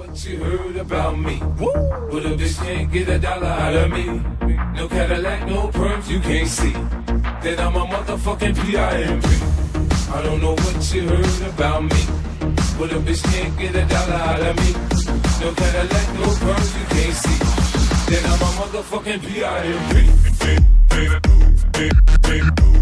what you heard about me. Woo! But a bitch can't get $1 out of me. No Cadillac, no perms, you can't see that I'm a motherfucking P.I.M.P. I don't know what you heard about me, but a bitch can't get $1 out of me. No Cadillac, no perms, you can't see that I'm a motherfucking P.I.M.P.